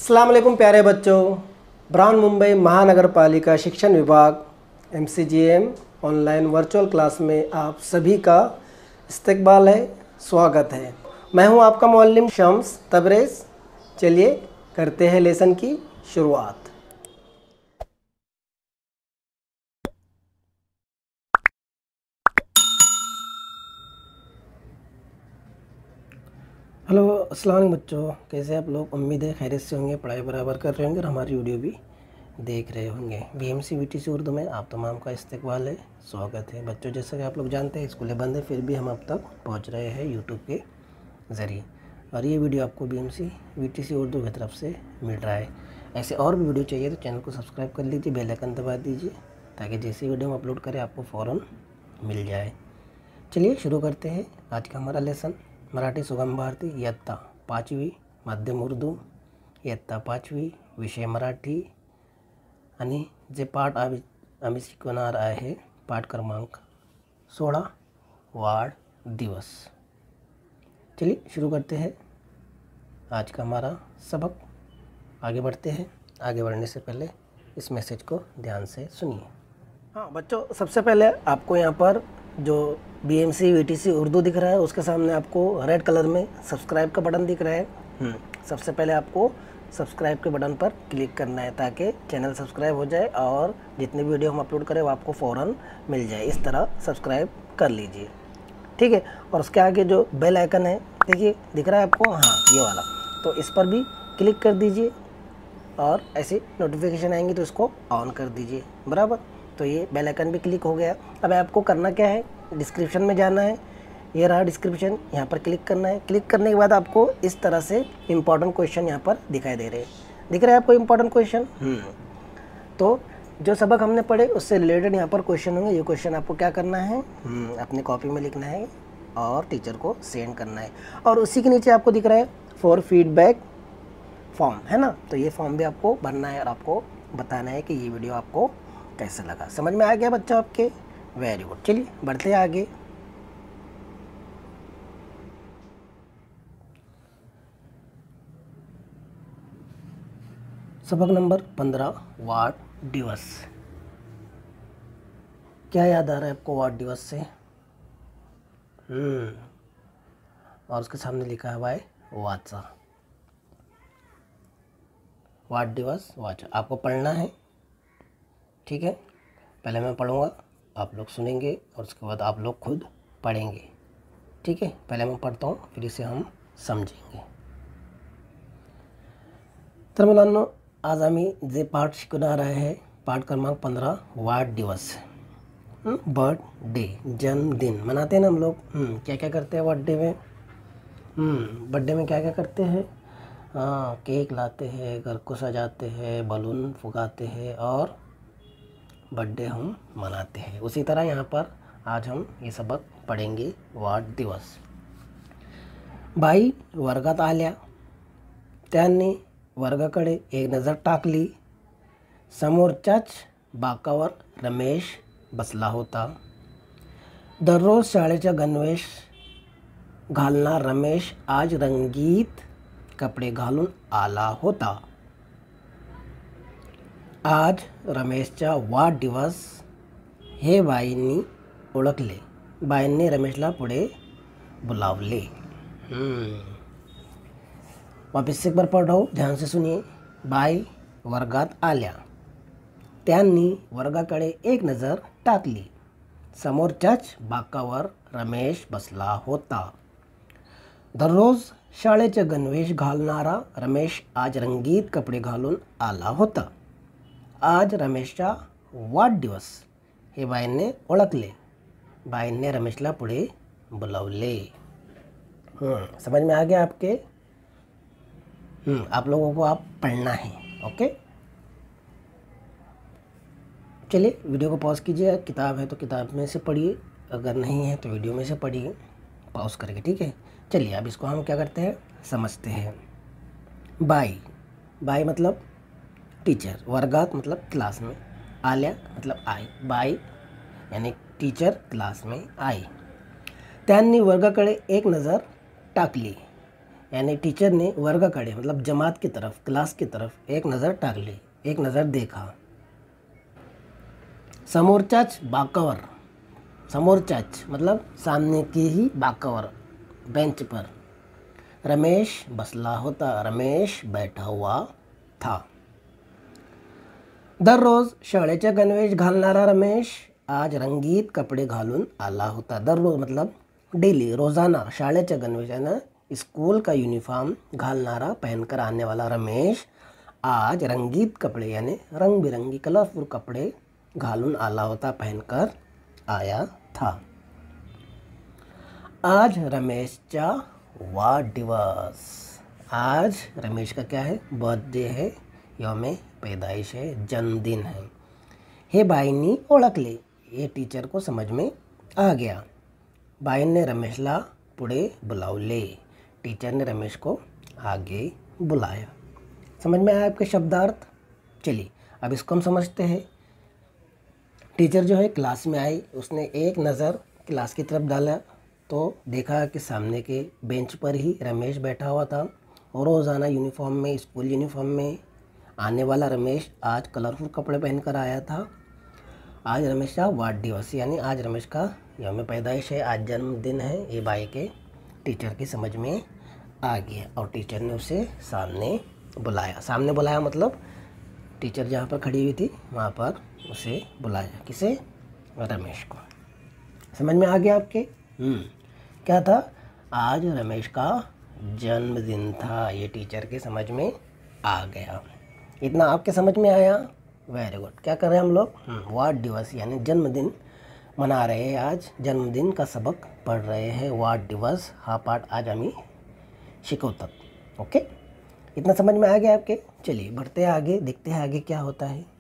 अस्सलाम वालेकुम प्यारे बच्चों। बृहन्मुंबई महानगर पालिका शिक्षण विभाग MCGM ऑनलाइन वर्चुअल क्लास में आप सभी का इस्तकबाल है, स्वागत है। मैं हूं आपका मुअल्लिम शम्स तबरेज़। चलिए करते हैं लेसन की शुरुआत। हेलो, अस्सलाम वालेकुम बच्चों, कैसे आप लोग? उम्मीद है खैरियत से होंगे, पढ़ाई बराबर कर रहे होंगे और हमारी वीडियो भी देख रहे होंगे। BMC VTC उर्दू में आप तमाम का इस्तकबाल है, स्वागत है। बच्चों, जैसा कि आप लोग जानते हैं स्कूलें बंद है, फिर भी हम अब तक पहुंच रहे हैं यूट्यूब के ज़रिए, और ये वीडियो आपको BMC VTC उर्दू की तरफ से मिल रहा है। ऐसे और भी वीडियो चाहिए तो चैनल को सब्सक्राइब कर लीजिए, बेल आइकन दबा दीजिए ताकि जैसी वीडियो हम अपलोड करें आपको फ़ौरन मिल जाए। चलिए शुरू करते हैं आज का हमारा लेसन। मराठी सुगम भारती इयत्ता 5वी माध्यम उर्दू इयत्ता 5वी विषय मराठी आणि जे पाठ आम्ही शिकवणार आहे पाठ क्रमांक 16 वाढ दिवस। चलिए शुरू करते हैं आज का हमारा सबक। आगे बढ़ते हैं। आगे बढ़ने से पहले इस मैसेज को ध्यान से सुनिए। हाँ बच्चों, सबसे पहले आपको यहाँ पर जो BMC VTC उर्दू दिख रहा है उसके सामने आपको रेड कलर में सब्सक्राइब का बटन दिख रहा है। सबसे पहले आपको सब्सक्राइब के बटन पर क्लिक करना है ताकि चैनल सब्सक्राइब हो जाए और जितने वीडियो हम अपलोड करें वो आपको फ़ौरन मिल जाए। इस तरह सब्सक्राइब कर लीजिए, ठीक है। और उसके आगे जो बेल आइकन है, देखिए दिख रहा है आपको, हाँ ये वाला, तो इस पर भी क्लिक कर दीजिए और ऐसे नोटिफिकेशन आएंगी तो इसको ऑन कर दीजिए, बराबर। तो ये बेल आइकन भी क्लिक हो गया। अब आपको करना क्या है, डिस्क्रिप्शन में जाना है, ये रहा डिस्क्रिप्शन, यहाँ पर क्लिक करना है। क्लिक करने के बाद आपको इस तरह से इंपॉर्टेंट क्वेश्चन यहाँ पर दिखाई दे रहे हैं। दिख रहा है आपको इंपॉर्टेंट क्वेश्चन? तो जो सबक हमने पढ़े उससे रिलेटेड यहाँ पर क्वेश्चन होंगे। ये क्वेश्चन आपको क्या करना है, अपनी कॉपी में लिखना है और टीचर को सेंड करना है। और उसी के नीचे आपको दिख रहा है फॉर फीडबैक फॉर्म, है ना। तो ये फॉर्म भी आपको भरना है और आपको बताना है कि ये वीडियो आपको कैसा लगा। समझ में आ गया बच्चा आपके? Very good. चलिए बढ़ते हैं आगे। सबक नंबर 15 वाढ दिवस। क्या याद आ रहा है आपको वाढ दिवस से? और उसके सामने लिखा हुआ है वाचा। वाढ दिवस वाचा आपको पढ़ना है, ठीक है। पहले मैं पढ़ूंगा, आप लोग सुनेंगे और उसके बाद आप लोग खुद पढ़ेंगे, ठीक है। पहले मैं पढ़ता हूँ फिर इसे हम समझेंगे। तर मुलांनो, आज आम्ही जे पाठ शिकणार आहे पाठ क्रमांक 15 वाढ दिवस। बर्थडे, जन्मदिन मनाते हैं ना हम लोग। क्या क्या करते हैं बर्थडे में? बर्थडे में क्या क्या करते हैं? हाँ, केक लाते हैं, घर को सजाते हैं, बलून फुगाते हैं और बर्थडे हम मनाते हैं। उसी तरह यहाँ पर आज हम ये सबक पढ़ेंगे वाढ दिवस। बाई वर्गात आल्या, त्यांनी वर्गाकडे एक नजर टाकली। समोरच्याच बाकावर रमेश बसला होता। दररोज शाळेचा गणवेश घालणारा रमेश आज रंगीत कपडे घालून आला होता। आज रमेशचा वाढदिवस हे बाईंनी ओळखले। बाईंनी रमेशला पुढे बुलावले। वापस से एक बार पढ़ रहा हूँ, ध्यान से सुनिए। बाई वर्गात आल्या, त्यांनी वर्गाकडे एक नजर टाकली। समोरच्याच बाकावर रमेश बसला होता। दररोज शाळेचे गणवेश घालणारा रमेश आज रंगीत कपडे घालून आला होता। आज रमेशचा वाढदिवस हे बाईंने ओळखले। बाईंने रमेशला पुढे बुलावले। समझ में आ गया आपके? आप लोगों को आप पढ़ना है, ओके। चलिए वीडियो को पॉज कीजिए। किताब है तो किताब में से पढ़िए, अगर नहीं है तो वीडियो में से पढ़िए पॉज करके, ठीक है। चलिए अब इसको हम क्या करते हैं, समझते हैं। बाई, बाई मतलब टीचर, वर्गात मतलब क्लास में, आल्या मतलब आई, बाई यानी टीचर क्लास में आई। त्यांनी वर्गाकडे एक नज़र टाकली। यानी टीचर ने वर्गाकडे मतलब जमात की तरफ, क्लास की तरफ एक नज़र टाकली, एक नज़र देखा. समोरच्याच बाकावर, समोरच्याच मतलब सामने की ही बाकावर, बेंच पर रमेश बसला होता, रमेश बैठा हुआ था. दररोज शाळेचे गणवेश घालणारा रमेश आज रंगीत कपडे घालून आला होता. दररोज मतलब डेली, रोज़ाना शाळेचे गणवेश है ना, स्कूल का यूनिफॉर्म घालनारा, पहनकर आने वाला रमेश आज रंगीत कपड़े यानी रंग बिरंगी कलरफुल कपड़े घालून आला होता, पहनकर आया था. आज रमेशचा वाढदिवस. आज रमेश का क्या है, बर्थडे है, यौम पैदाइश है, जन्मदिन है. हे बाईंनी ओळखले, ये टीचर को समझ में आ गया. बाईंने रमेशला पुढे बुलावले, टीचर ने रमेश को आगे बुलाया. समझ में आया आपके शब्दार्थ. चलिए अब इसको हम समझते हैं. टीचर जो है क्लास में आई, उसने एक नज़र क्लास की तरफ डाला तो देखा कि सामने के बेंच पर ही रमेश बैठा हुआ था. और रोज़ाना यूनिफॉर्म में, स्कूल यूनिफॉर्म में आने वाला रमेश आज कलरफुल कपड़े पहनकर आया था. आज रमेश का वाढदिवस यानी आज रमेश का यौम पैदाइश है, आज जन्मदिन है. ये बाई के टीचर की समझ में आ गया और टीचर ने उसे सामने बुलाया. सामने बुलाया मतलब टीचर जहाँ पर खड़ी हुई थी वहाँ पर उसे बुलाया. किसे, रमेश को. समझ में आ गया आपके. क्या था, आज रमेश का जन्मदिन था. ये टीचर के समझ में आ गया. इतना आपके समझ में आया, वेरी गुड. क्या कर रहे हैं हम लोग, वाढदिवस यानी जन्मदिन मना रहे हैं. आज जन्मदिन का सबक पढ़ रहे हैं. वाढदिवस हा पाठ आज आम्ही शिकवतात. ओके, इतना समझ में आ गया आपके. चलिए बढ़ते हैं आगे, देखते हैं आगे क्या होता है.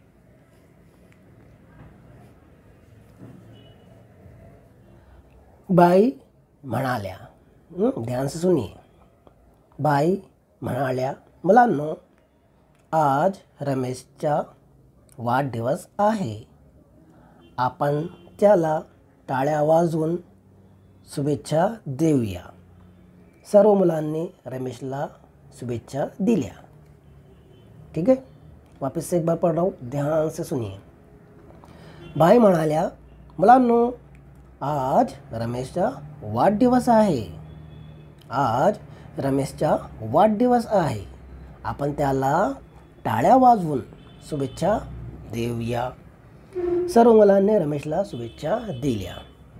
बाई म्हणाल्या, ध्यान से सुनिए. बाई म्हणाल्या, मुलांनो आज रमेशचा वाढदिवस आहे, आपण त्याला टाळ्या वाजवून शुभेच्छा देऊया. सर्व मुलांनी रमेशला शुभेच्छा दिल्या. ठीक है, वापस से एक बार पढ़ रहा हूँ, ध्यान से सुनिए. बाई म्हणाल्या, मुलांनो आज रमेशचा वाढदिवस आहे, आज रमेशचा वाढदिवस आहे, आपण त्याला टाळ्या वाजवून शुभेच्छा देऊया. सर्व मुलांनी रमेशला शुभेच्छा दिल्या.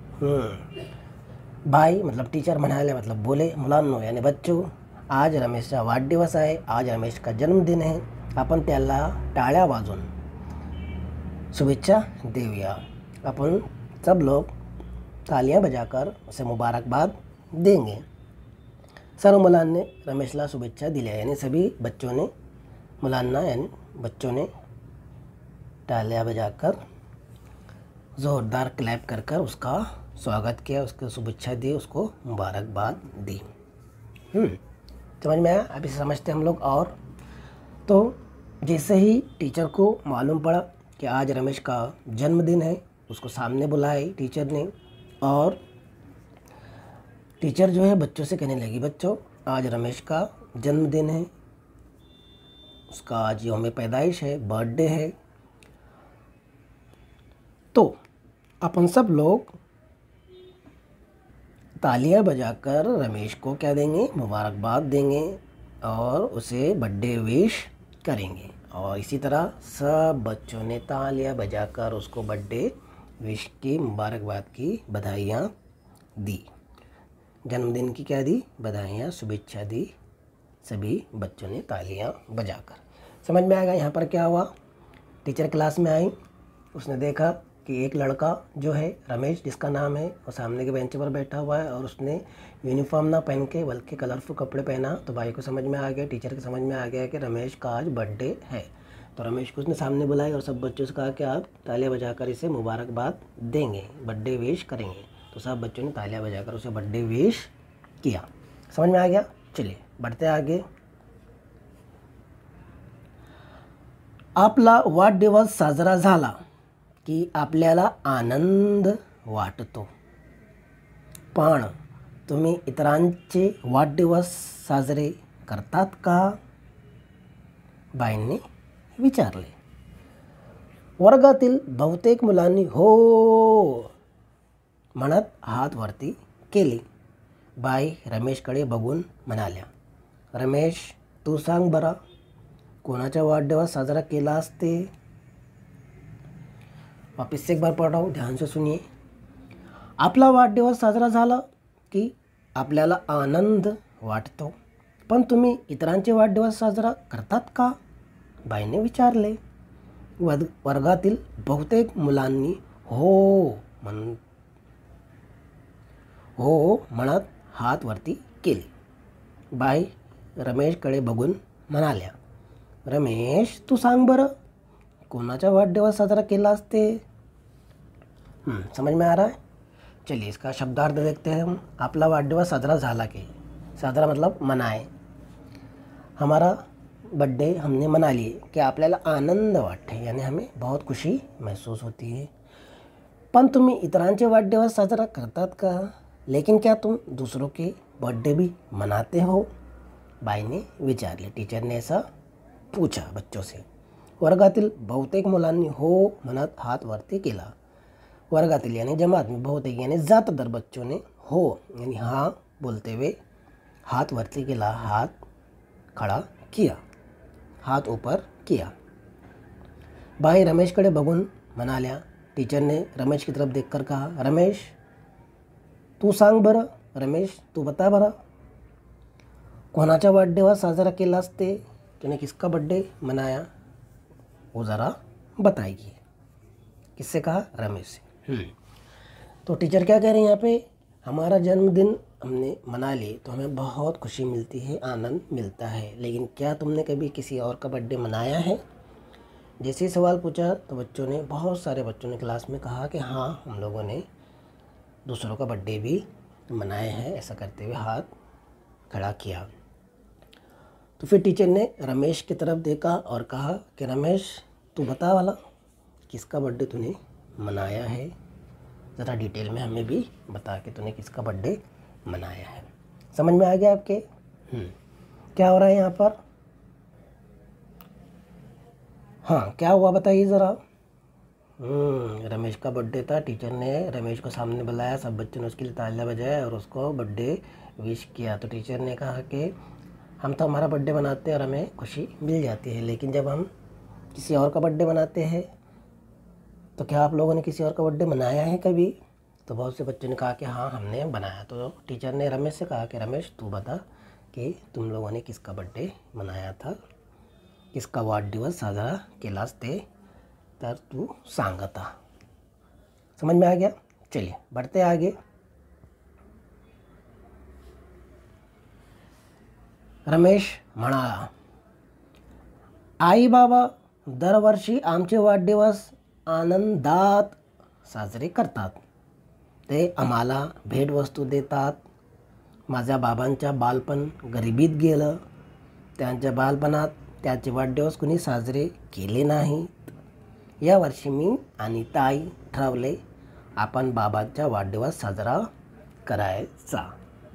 भाई मतलब टीचर म्हणाले मतलब बोले, मुलांनो यानी बच्चों आज रमेशचा वाढदिवस आहे, आज रमेश का जन्मदिन है, आपण त्याला टाळ्या वाजवून शुभेच्छा देऊया. अपन सब लोग तालियां बजाकर उसे मुबारकबाद देंगे. सर्व मुलांनी रमेशला शुभेच्छा दिल्या यानी सभी बच्चों ने, मुलांना यानी बच्चों ने तालियां बजाकर ज़ोरदार क्लैप कर कर उसका स्वागत किया, उसको शुभेच्छा दी, उसको मुबारकबाद दी. समझ में आया. अभी समझते हम लोग. और तो जैसे ही टीचर को मालूम पड़ा कि आज रमेश का जन्मदिन है, उसको सामने बुलाई टीचर ने. और टीचर जो है बच्चों से कहने लगी, बच्चों आज रमेश का जन्मदिन है, उसका आज यौम पैदाइश है, बर्थडे है, तो अपन सब लोग तालियां बजाकर रमेश को क्या देंगे, मुबारकबाद देंगे और उसे बर्थडे विश करेंगे. और इसी तरह सब बच्चों ने तालियां बजाकर उसको बर्थडे विश की, मुबारकबाद की, बधाइयाँ दी. जन्मदिन की क्या दी, बधाइयाँ, शुभेच्छा दी सभी बच्चों ने तालियां बजाकर. समझ में आएगा. यहाँ पर क्या हुआ, टीचर क्लास में आई, उसने देखा कि एक लड़का जो है रमेश जिसका नाम है वो सामने के बेंच पर बैठा हुआ है और उसने यूनिफॉर्म ना पहन के बल्कि कलरफुल कपड़े पहना. तो भाई को समझ में आ गया, टीचर के समझ में आ गया कि रमेश का आज बर्थडे है. तो रमेश को उसने सामने बुलाई और सब बच्चों से कहा कि आप तालियां बजाकर इसे मुबारकबाद देंगे, बर्थडे विश करेंगे. तो सब बच्चों ने तालियां बजाकर उसे बर्थडे विश किया. समझ में आ गया. चलिए बढ़ते आगे. आपला वाढदिवस साजरा झाला की आपल्याला आनंद वाटतो, पण तुम्ही इतरांचे वाढदिवस साजरे करतात का? बाईंनी विचारले. वर्गातील बहुतेक मुलांनी हो म्हणत हात वरती केले. बाई रमेशकडे बघून म्हणाल्या, रमेश तू सांग बरा, कोणाचा वाढदिवस साजरा केला असते? वापिस से एक बार पढ़ रहा हूँ, ध्यान से सुनिए. आपला वाढदिवस साजरा झाला की आपल्याला आनंद वाटतो, पण तुम्ही इतरांचे वाढदिवस साजरा करतात का? बाईने विचारले. वर्गातील बहुतेक मुलांनी हो म्हणत हात वरती केले. बाई रमेशकडे बघून म्हणाल्या, रमेश तू सांग बरं, कोणाचा वाढदिवस साजरा केला असते? समझ में आ रहा है? चलिए इसका शब्दार्थ देखते हैं हम. आपला वाढदिवस साजरा झाला की, साजरा मतलब मनाए. हमारा बर्थडे हमने मना लिए कि आपल्याला आनंद वाटते, यानी हमें बहुत खुशी महसूस होती है. पण तुम्ही इतरांचे वाढदिवस साजरा करतात का? लेकिन क्या तुम दूसरों के बर्थडे भी मनाते हो? बाई ने विचारले. टीचर ने ऐसा पूछा बच्चों से. वर्गातील बहुतेक मुलांनी हो म्हणत हात वरती केला. वर्गातील यानी जमात में बहुतेक यानी ज़्यादातर बच्चों ने हो यानी हाँ बोलते हुए हाथ वरती केला, हाथ खड़ा किया, हाथ ऊपर किया. बाई रमेशकडे बघून म्हणाल्या. टीचर ने रमेश की तरफ देखकर कहा, रमेश तू सांग बरं, रमेश तू बता बरं, कोणाचा वाढदिवस साजरा केला असते? तूने किसका बर्थडे मनाया, वो ज़रा बताएगी. किससे कहा? रमेश से. तो टीचर क्या कह रहे हैं यहाँ पे, हमारा जन्मदिन हमने मना ली तो हमें बहुत खुशी मिलती है, आनंद मिलता है, लेकिन क्या तुमने कभी किसी और का बर्थडे मनाया है? जैसे ही सवाल पूछा तो बच्चों ने, बहुत सारे बच्चों ने क्लास में कहा कि हाँ हम लोगों ने दूसरों का बर्थडे भी मनाए हैं. ऐसा करते हुए हाथ खड़ा किया. तो फिर टीचर ने रमेश की तरफ देखा और कहा कि रमेश तू बता वाला, किसका बर्थडे तूने मनाया है, ज़रा डिटेल में हमें भी बता के तूने किसका बर्थडे मनाया है. समझ में आ गया आपके? क्या हो रहा है यहाँ पर? हाँ क्या हुआ बताइए ज़रा. रमेश का बर्थडे था. टीचर ने रमेश को सामने बुलाया, सब बच्चों ने उसके लिए तालियां बजाया और उसको बर्थडे विश किया. तो टीचर ने कहा कि हम तो हमारा बर्थडे मनाते हैं और हमें खुशी मिल जाती है, लेकिन जब हम किसी और का बर्थडे मनाते हैं तो क्या आप लोगों ने किसी और का बर्थडे मनाया है कभी? तो बहुत से बच्चों ने कहा कि हाँ हमने बनाया. तो टीचर ने रमेश से कहा कि रमेश तू बता कि तुम लोगों ने किसका बर्थडे मनाया था, किसका वाढदिवस साजरा केला असते, तर तू सांगता. समझ में आ गया? चलिए बढ़ते आगे. रमेश म्हणाला, आई बाबा दरवर्षी आमचे वाढदिवस आनंदात साजरे करतात. ते आम्हाला भेटवस्तू देतात. माझ्या बाबांच्या बालपण गरिबीत गेलं. त्यांच्या बालपणात त्याचे वाढदिवस कुणी साजरे केले नाहीत. यावर्षी मी आणि ताई ठरवले आपण बाबांचा वाढदिवस साजरा करायचा.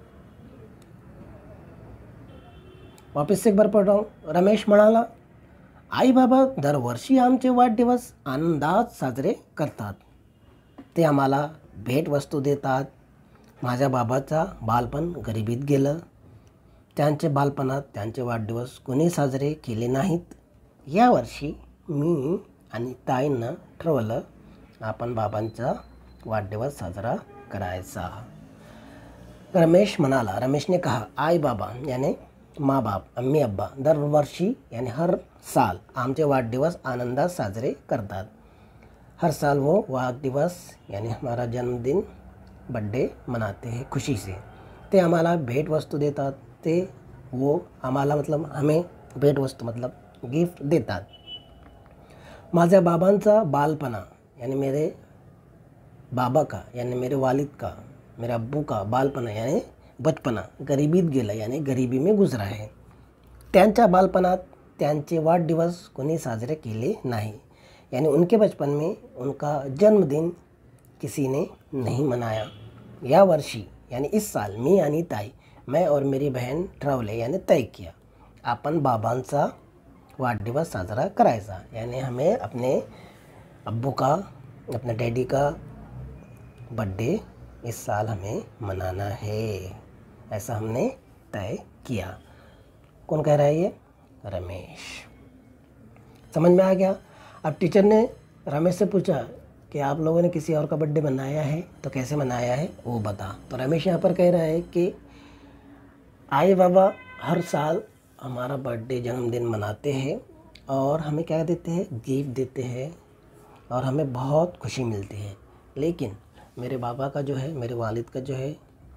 वापस एक बार पढ़ रहा हूँ. रमेश म्हणाला, आई बाबा दरवर्षी आमचे वाढदिवस आनंदात साजरे करतात. ते आम्हाला भेटवस्तू देतात. माझ्या बाबाचा बालपण गरिबीत गेलं. त्यांचे बालपणात त्यांचे वाढदिवस कोणी साजरे केले नाहीत. यावर्षी मी आणि ताईंना ठरवलं आपण बाबांचा वाढदिवस साजरा करायचा. रमेश म्हणाला. रमेश ने कहा, आई बाबा यानी माँ बाप, अम्मी अब्बा दरवर्षी यानी हर साल आमचे वाढदिवस आनंदात साजरे करतात. हर साल वो वाढदिवस यानी हमारा जन्मदिन बर्थडे मनाते हैं खुशी से. ते आम्हाला भेटवस्तू देतात. ते वो आम्हाला मतलब हमें भेटवस्तू मतलब गिफ्ट देतात. माझ्या बाबांचा बालपणा यानी मेरे बाबा का यानी मेरे वालिद का, मेरे अब्बू का बालपणा यानी बचपना गरिबीत गेला यानी गरिबी में गुजरा है. त्यांच्या बालपणात त्यांचे वाढदिवस कोणी साजरे केले नाही यानी उनके बचपन में उनका जन्मदिन किसी ने नहीं मनाया. या वर्षी यानी इस साल मी आणि ताई, मैं और मेरी बहन ठरवले यानी तय किया आपण बाबांचा वाढदिवस साजरा करायचा, यानी हमें अपने अब्बू का, अपने डैडी का बर्थडे इस साल हमें मनाना है, ऐसा हमने तय किया। कौन कह रहा है ये? रमेश। समझ में आ गया? अब टीचर ने रमेश से पूछा कि आप लोगों ने किसी और का बर्थडे मनाया है तो कैसे मनाया है वो बता। तो रमेश यहाँ पर कह रहा है कि आए बाबा हर साल हमारा बर्थडे जन्मदिन मनाते हैं और हमें क्या देते हैं, गिफ्ट देते हैं और हमें बहुत खुशी मिलती है। लेकिन मेरे बाबा का जो है, मेरे वालिद का जो है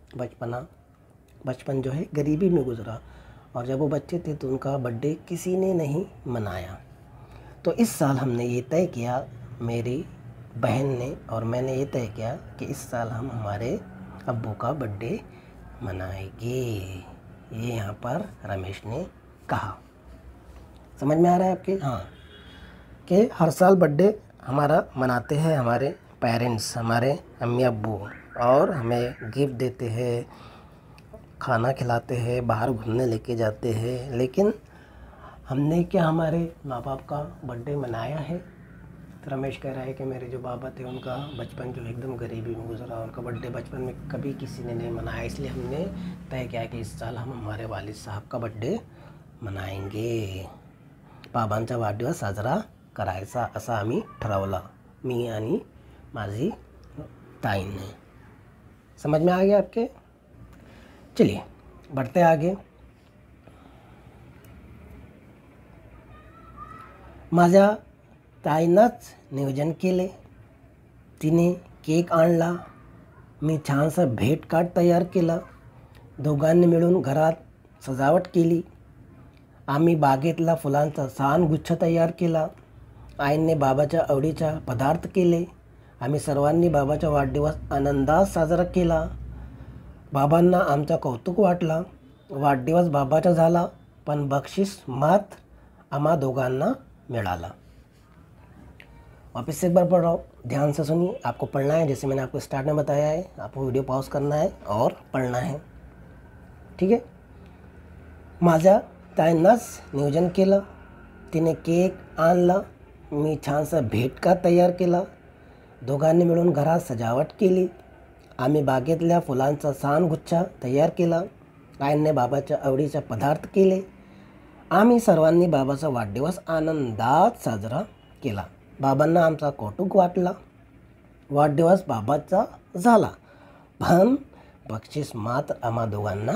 बचपन जो है गरीबी में गुजरा और जब वो बच्चे थे तो उनका बर्थडे किसी ने नहीं मनाया। तो इस साल हमने ये तय किया, मेरी बहन ने और मैंने ये तय किया कि इस साल हम हमारे अब्बू का बर्थडे मनाएंगे। ये यहाँ पर रमेश ने कहा। समझ में आ रहा है आपके? हाँ, कि हर साल बर्थडे हमारा मनाते हैं हमारे पेरेंट्स, हमारे अम्मी अब्बू, और हमें गिफ्ट देते हैं, खाना खिलाते हैं, बाहर घूमने लेके जाते हैं। लेकिन हमने क्या हमारे माँ बाप का बर्थडे मनाया है? तो रमेश कह रहा है कि मेरे जो बाबा थे उनका बचपन जो एकदम गरीबी में गुजरा, उनका बर्थडे बचपन में कभी किसी ने नहीं मनाया, इसलिए हमने तय किया कि इस साल हम हमारे वालिद साहब का बर्थडे मनाएंगे, बाबांचा वाढदिवस साजरा करायचा असा आम्ही ठरवला, मी आणि माझी ताईने। समझ में आ गया आपके? चलिए बढ़ते आगे। माझ्या ताईनंच नियोजन केले, तिने केक आणला, मी छानसा भेट कार्ड तयार केला, दोघांनी मिळून घरात सजावट केली, आम्ही बागेतला फुलांचा छान गुच्छ तयार केला, आईने बाबाच्या आवडीचा पदार्थ केले, आम्ही सर्वांनी बाबाचा वाढदिवस आनंदात साजरा केला, बाबांना आमचा कौतुक वाटला, वाढदिवस बाबाचा झाला पण बक्षीस मात्र आम्हा दोघांना मिळाला। वापस से एक बार पढ़ रहा हूँ, ध्यान से सुनिए। आपको पढ़ना है जैसे मैंने आपको स्टार्ट में बताया है, आपको वीडियो पॉज करना है और पढ़ना है, ठीक है। माझ्या ताईनंच नियोजन केलं, तिने केक आणला, मी छानसा भेट कार्ड तयार केला, दोघांनी मिळून घरात सजावट केली, आम्ही बागेतल्या फुलांचा छान गुच्छा तयार केला, आईने बाबाच्या आवडीचे पदार्थ केले, आम्ही सर्वांनी बाबाचा वाढदिवस आनंदात साजरा केला, बाबांना आमचा कौतुक वाटला, वाढदिवस बाबाचा झाला पण बक्षीस मात्र आम्हा दोघांना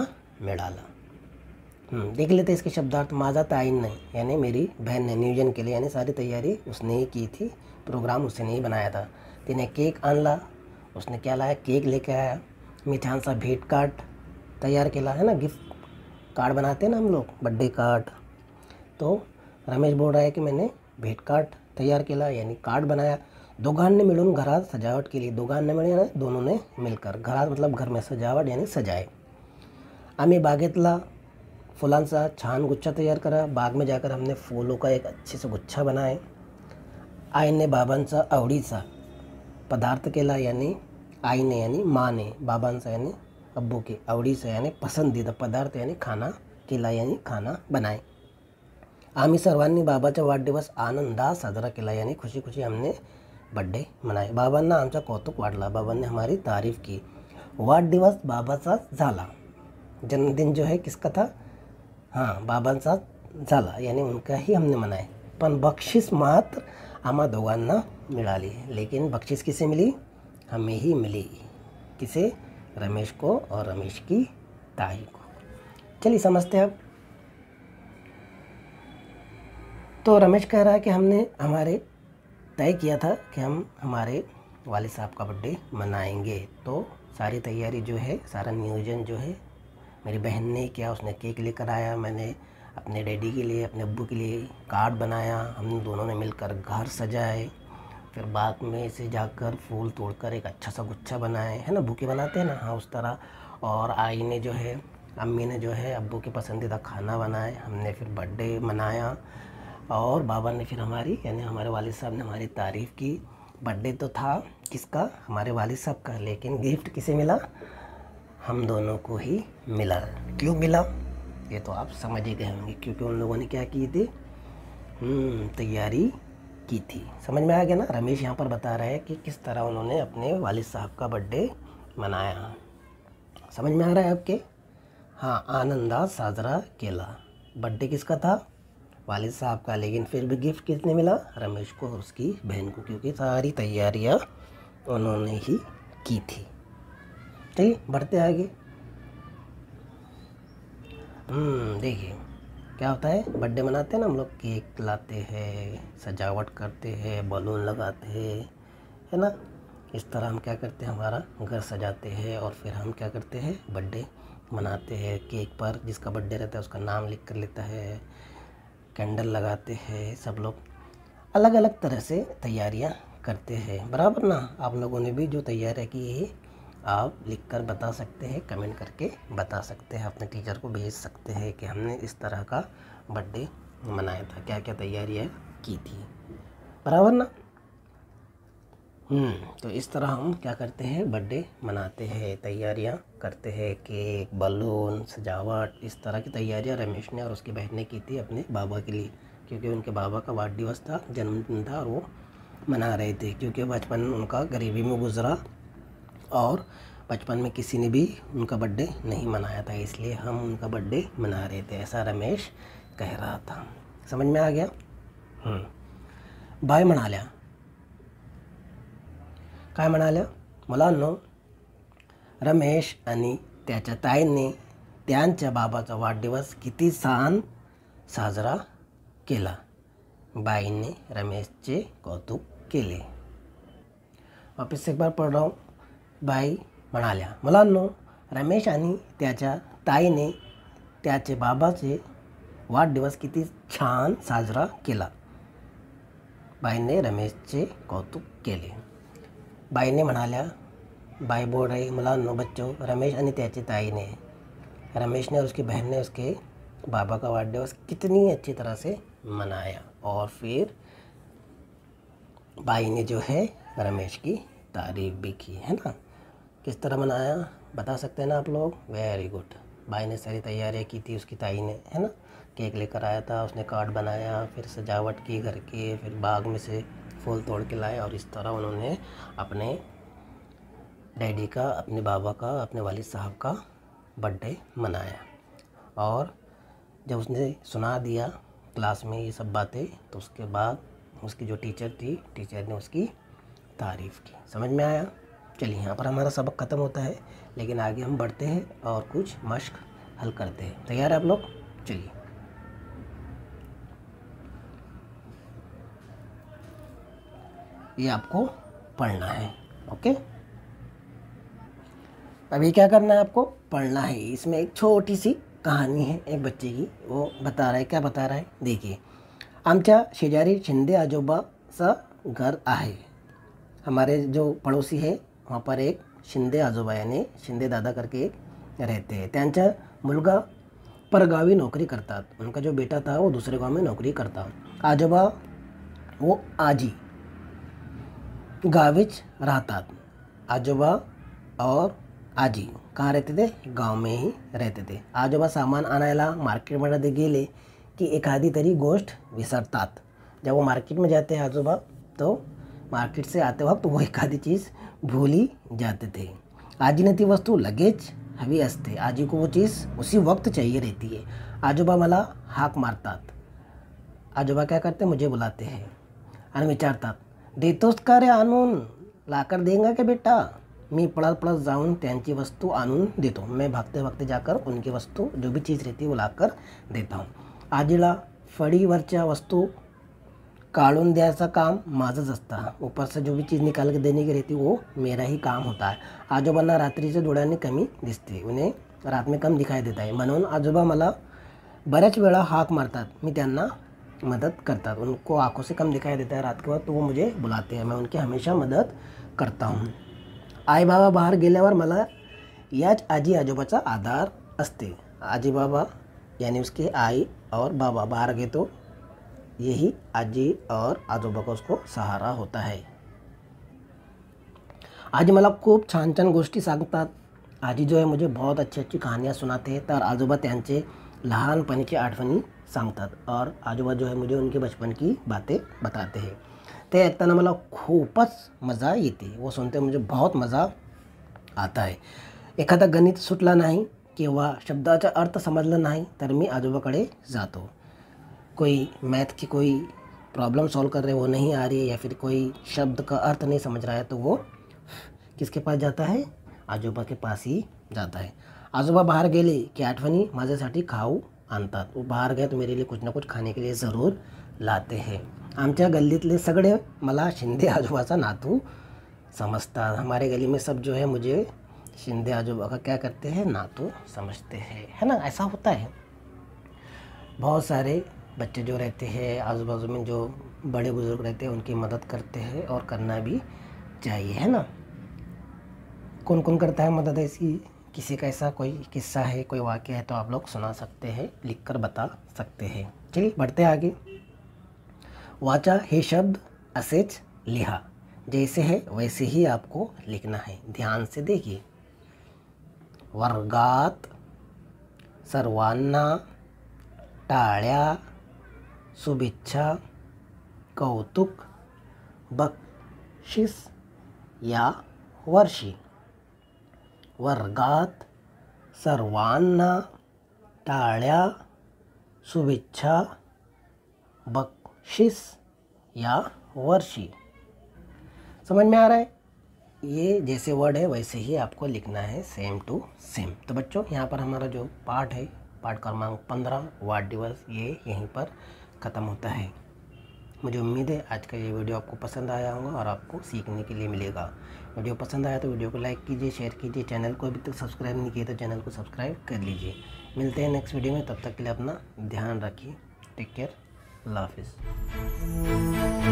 मिळाला। देख लेते इसके शब्दार्थ। माझा ताईन ने यानी मेरी बहन ने नियोजन के लिए यानी सारी तैयारी उसने ही की थी, प्रोग्राम उसने ही बनाया था। तिने केक आणला, उसने क्या लाया, केक लेके आया, मी छानसा भेट कार्ड तैयार केला, है ना, गिफ्ट कार्ड बनाते हैं ना हम लोग, बर्थडे कार्ड। तो रमेश बोल रहा है कि मैंने भेट कार्ड तैयार केला यानी कार्ड बनाया, दोघांनी मिळून घरात सजावट केली, दोघांनी मिळून दोनों ने मिलकर, घरात मतलब घर में सजावट यानी सजाए, आम्ही बागेतला फुलांचा छान गुच्छा तैयार करा, बाग में जाकर हमने फूलों का एक अच्छे से गुच्छा बनाए, आईने बाबांचा आवडीचा पदार्थ केला यानी आईने यानी माँ ने बाबांचा यानी अब्बू के आवडीचा यानी पसंदीदा पदार्थ यानी खाना केला यानी खाना बनाए, आम्ही सर्वांनी बाबाचा वाढदिवस आनंदात साजरा केला यानी खुशी खुशी हमने बर्थडे मनाए, बाबांना आमचा कौतुक वाटला, बाबांनी हमारी तारीफ़ की, वाढदिवस बाबाचा झाला, जन्मदिन जो है किसका था, हाँ बाबांचा झाला यानी उनका ही हमने मनाए, पण बक्षीस मात्र आम्हा दोघांना मिळाली, लेकिन बक्षीस किसे मिली, हमें ही मिली, किसे, रमेश को और रमेश की ताई को। चलिए समझते हैं अब। तो रमेश कह रहा है कि हमने तय किया था कि हम हमारे वालिद साहब का बर्थडे मनाएंगे, तो सारी तैयारी जो है, सारा नियोजन जो है मेरी बहन ने किया, उसने केक लेकर आया, मैंने अपने डैडी के लिए, अपने अब्बू के लिए कार्ड बनाया, हम दोनों ने मिलकर घर सजाए, फिर बाग में से जाकर फूल तोड़कर एक अच्छा सा गुच्छा बनाए, है ना, बुके बनाते हैं ना, हाँ उस तरह, और आई ने जो है, अम्मी ने जो है अब्बू के पसंदीदा खाना बनाए, हमने फिर बर्थडे मनाया, और बाबा ने फिर हमारी यानी हमारे वालिद साहब ने हमारी तारीफ़ की। बर्थडे तो था किसका, हमारे वालिद साहब का, लेकिन गिफ्ट किसे मिला, हम दोनों को ही मिला। क्यों मिला ये तो आप समझ ही गए होंगे, क्योंकि उन लोगों ने क्या की थी, तैयारी की थी। समझ में आ गया ना। रमेश यहाँ पर बता रहा है कि किस तरह उन्होंने अपने वालिद साहब का बर्थडे मनाया। समझ में आ रहा है आपके? हाँ, आनंदात साजरा केला। बर्थडे किसका था? वालिद साहब का। लेकिन फिर भी गिफ्ट किसने मिला? रमेश को और उसकी बहन को, क्योंकि सारी तैयारियाँ उन्होंने ही की थी। चलिए बढ़ते आगे। देखिए क्या होता है, बर्थडे मनाते हैं ना हम लोग, केक लाते हैं, सजावट करते हैं, बलून लगाते हैं, है ना। इस तरह हम क्या करते हैं, हमारा घर सजाते हैं और फिर हम क्या करते हैं, बर्थडे मनाते हैं। केक पर जिसका बर्थडे रहता है उसका नाम लिख कर लेता है, कैंडल लगाते हैं, सब लोग अलग अलग तरह से तैयारियां करते हैं, बराबर ना। आप लोगों ने भी जो तैयारियां की है आप लिख कर बता सकते हैं, कमेंट करके बता सकते हैं, अपने टीचर को भेज सकते हैं कि हमने इस तरह का बर्थडे मनाया था, क्या क्या तैयारियां की थी, बराबर ना। तो इस तरह हम क्या करते हैं, बर्थडे मनाते हैं, तैयारियां करते हैं, केक, बलून, सजावट, इस तरह की तैयारियां रमेश ने और उसकी बहन ने की थी अपने बाबा के लिए, क्योंकि उनके बाबा का वाढ दिवस था, जन्मदिन था, और वो मना रहे थे, क्योंकि बचपन उनका गरीबी में गुजरा और बचपन में किसी ने भी उनका बर्थडे नहीं मनाया था, इसलिए हम उनका बर्थडे मना रहे थे, ऐसा रमेश कह रहा था। समझ में आ गया? बाय म्हणाल्या, काय म्हणाल्या मुलांनो, रमेश आणि त्याच्या ताईने त्यांच्या बाबाचा वाढदिवस किती छान साजरा केला। बाईने रमेशचे कौतुक केले। वापस से एक बार पढ़ रहा हूँ। बाई म्हणाल्या, मुलांनो, रमेश आणि त्याच्या ताईने त्याचे बाबाचे वाढदिवस किती छान साजरा केला। बाईने रमेशचे कौतुक केले। बाईने म्हणाल्या, बाई बोल रही, मुलांनो बच्चों, रमेश आणि त्याची ताई ने, रमेश ने और उसकी बहन ने उसके बाबा का वाढदिवस कितनी अच्छी तरह से मनाया। और फिर बाई ने जो है रमेश की तारीफ भी की, है ना। किस तरह मनाया बता सकते हैं ना आप लोग? Very good. बाई ने सारी तैयारियां की थी उसकी ताई ने, है ना। केक लेकर आया था, उसने कार्ड बनाया, फिर सजावट की घर के, फिर बाग में से फूल तोड़ के लाए, और इस तरह उन्होंने अपने डैडी का, अपने बाबा का, अपने वालिद साहब का बर्थडे मनाया। और जब उसने सुना दिया क्लास में ये सब बातें, तो उसके बाद उसकी जो टीचर थी, टीचर ने उसकी तारीफ़ की। समझ में आया? चलिए, यहाँ पर हमारा सबक ख़त्म होता है, लेकिन आगे हम बढ़ते हैं और कुछ मश्क हल करते हैं। तैयार है आप लोग? चलिए। ये आपको पढ़ना है, ओके। अभी क्या करना है आपको? पढ़ना है। इसमें एक छोटी सी कहानी है एक बच्चे की, वो बता रहा है। क्या बता रहा है? देखिए, आमच्या शेजारी शिंदे आजोबाचं घर आहे। हमारे जो पड़ोसी है वहाँ पर एक शिंदे आजोबा यानी शिंदे दादा करके एक रहते हैं। त्यांचा मुलगा परगावी नोकरी करतात। उनका जो बेटा था वो दूसरे गांव में नोकरी करता। आजोबा वो आजी गावीच राहतात। आजोबा और आजी कहाँ रहते थे? गांव में ही रहते थे। आजोबा सामान आणायला मार्केटमध्ये गेले कि एखादी तरी गोष्ट विसरतात। जब वो मार्केट में जाते हैं आजोबा, तो मार्केट से आते वक्त वो एखादी चीज़ भूल ही जाते थे। आजीने ती वस्तू लगेच हवी असते। आजी को वो चीज़ उसी वक्त चाहिए रहती है। आजोबा मला हाक मारतात। आजोबा क्या करते? मुझे बुलाते हैं आणि विचारतात, देतोस का रे आणून? लाकर देंगा क्या बेटा? मी पळत पळत जाऊन त्यांची वस्तू आणून देतो। मैं भागते भागते जाकर उनकी वस्तू, जो भी चीज़ रहती है वो लाकर देता हूँ। आजीला फळीवरच्या वस्तू काढून द्यायचं काम माझंच असतं। ऊपर से जो भी चीज़ निकाल के देने की रहती है वो मेरा ही काम होता है। आजोबांना रात्रीच्या डोळ्यांनी कमी दिसते, उन्हें रात में कम दिखाई देता है, म्हणून आजोबा मला बऱ्याच वेळा हाक मारतात। मी त्यांना मदद करतात। उनको आंखों से कम दिखाई देता है रात के वक्त, तो वो मुझे बुलाते हैं, मैं उनकी हमेशा मदद करता हूँ। आई बाबा बाहर गेल्यावर मला याच आजी आजोबाचा आधार असते। आजी बाबा यानी उसके आई और बाबा बाहर गए तो यही आजी और आजोबा का उसको सहारा होता है। आजी मला खूप छान छान गोष्टी सांगतात। आजी जो आहे मुझे बहुत अच्छी अच्छी कहानियाँ सुनाते तर आजोबा त्यांचे लहानपणीची आठवणी सांगतात और आजोबा जो है मुझे उनके बचपन की बातें बताते हैं। ते ऐकताना मला खूपच मज़ा येते, वो सुनते मुझे बहुत मज़ा आता है। एखादा गणित सुटला नाही किंवा शब्दाचा अर्थ समजला नाही तर मी आजोबाकडे जातो। कोई मैथ की कोई प्रॉब्लम सॉल्व कर रहे वो नहीं आ रही है या फिर कोई शब्द का अर्थ नहीं समझ रहा है तो वो किसके पास जाता है, आजोबा के पास ही जाता है। आजोबा बाहर गेले की आठवणी माझ्यासाठी खाऊ आणतात। वो बाहर गए तो मेरे लिए कुछ ना कुछ खाने के लिए ज़रूर लाते हैं। आमच्या गल्लीतले सगळे मला शिंदे आजोबाचा नातू समझतात। हमारे गली में सब जो है मुझे शिंदे आजोबा का क्या करते हैं, नातू समझते हैं, है ना। ऐसा होता है। बहुत सारे बच्चे जो रहते हैं आजू बाजू में जो बड़े बुज़ुर्ग रहते हैं उनकी मदद करते हैं और करना भी चाहिए, है ना। कौन कौन करता है मदद ऐसी, किसी का ऐसा कोई किस्सा है, कोई वाक़या है तो आप लोग सुना सकते हैं, लिख कर बता सकते हैं। चलिए बढ़ते आगे। वाचा हे शब्द असेच लिहा, जैसे है वैसे ही आपको लिखना है। ध्यान से देखिए। वर्गात सर्वांना टाळ्या, शुभेच्छा, कौतुक, बक्षीस या वर्षी। वर्गात सर्वांना टाळ्या, शुभेच्छा, बक्षीस या वर्षी। समझ में आ रहा है। ये जैसे वर्ड है वैसे ही आपको लिखना है, सेम टू सेम। तो बच्चों यहाँ पर हमारा जो पाठ है, पाठ क्रमांक 15 वाट दिवस, ये यहीं पर ख़त्म होता है। मुझे उम्मीद है आज का ये वीडियो आपको पसंद आया होगा और आपको सीखने के लिए मिलेगा। वीडियो पसंद आया तो वीडियो को लाइक कीजिए, शेयर कीजिए। चैनल को अभी तक सब्सक्राइब नहीं किया तो चैनल को सब्सक्राइब कर लीजिए। मिलते हैं नेक्स्ट वीडियो में, तब तक के लिए अपना ध्यान रखिए। टेक केयर, अल्लाह हाफिज़।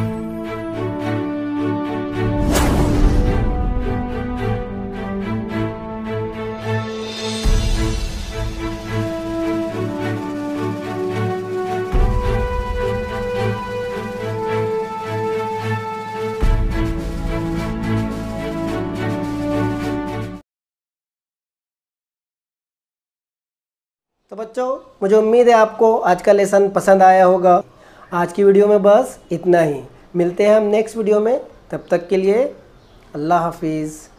तो बच्चों मुझे उम्मीद है आपको आज का लेसन पसंद आया होगा। आज की वीडियो में बस इतना ही। मिलते हैं हम नेक्स्ट वीडियो में, तब तक के लिए अल्लाह हाफिज़।